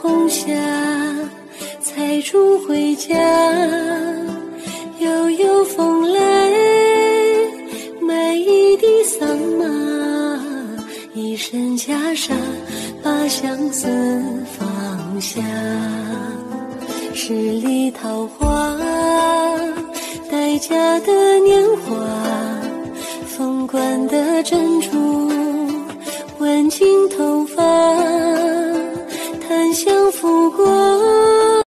红霞，采竹回家，悠悠风来，买一地桑麻，一身袈裟，把相思放下。十里桃花，待嫁的年华，凤冠的珍珠，挽进头发，檀香拂过